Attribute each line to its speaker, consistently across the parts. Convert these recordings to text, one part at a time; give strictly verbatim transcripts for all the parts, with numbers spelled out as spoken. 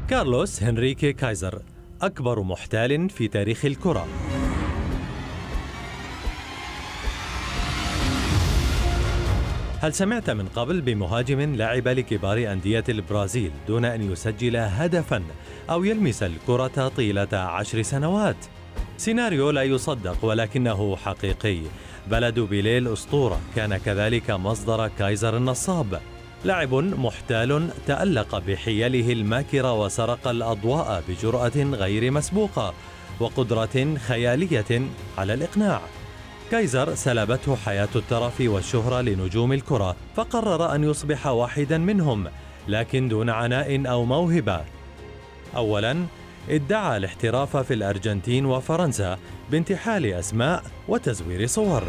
Speaker 1: كارلوس هنريكي كايزر أكبر محتال في تاريخ الكرة. هل سمعت من قبل بمهاجم لعب لكبار أندية البرازيل دون أن يسجل هدفاً أو يلمس الكرة طيلة عشر سنوات؟ سيناريو لا يصدق ولكنه حقيقي. بلد بيليه الأسطورة كان كذلك مصدر كايزر النصاب، لاعب محتال تألق بحيله الماكرة وسرق الأضواء بجرأة غير مسبوقة وقدرة خيالية على الإقناع. كايزر سلبته حياة الترف والشهرة لنجوم الكرة، فقرر أن يصبح واحدا منهم لكن دون عناء أو موهبة. أولا، ادعى الاحتراف في الأرجنتين وفرنسا بانتحال أسماء وتزوير صور.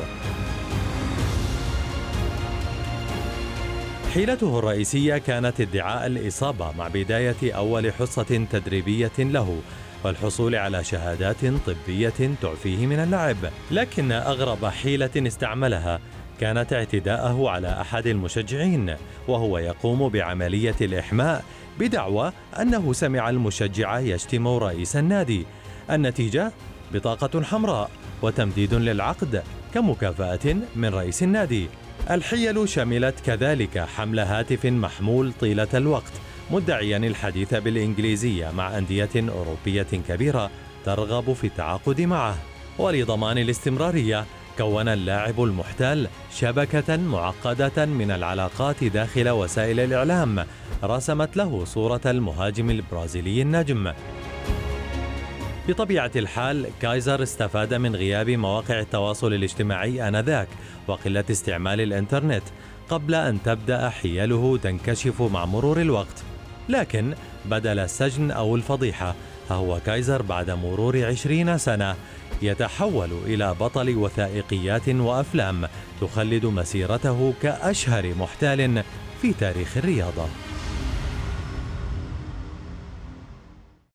Speaker 1: حيلته الرئيسية كانت ادعاء الإصابة مع بداية أول حصة تدريبية له والحصول على شهادات طبية تعفيه من اللعب. لكن أغرب حيلة استعملها كانت اعتداءه على أحد المشجعين وهو يقوم بعملية الإحماء بدعوى أنه سمع المشجع يشتم رئيس النادي. النتيجة بطاقة حمراء وتمديد للعقد كمكافأة من رئيس النادي. الحيل شملت كذلك حمل هاتف محمول طيلة الوقت مدعيا الحديث بالإنجليزية مع أندية أوروبية كبيرة ترغب في التعاقد معه. ولضمان الاستمرارية كون اللاعب المحتال شبكة معقدة من العلاقات داخل وسائل الإعلام رسمت له صورة المهاجم البرازيلي النجم. بطبيعة الحال كايزر استفاد من غياب مواقع التواصل الاجتماعي آنذاك وقلة استعمال الإنترنت قبل أن تبدأ حيله تنكشف مع مرور الوقت. لكن بدل السجن أو الفضيحة فهو كايزر بعد مرور عشرين سنة يتحول إلى بطل وثائقيات وأفلام تخلد مسيرته كأشهر محتال في تاريخ الرياضة.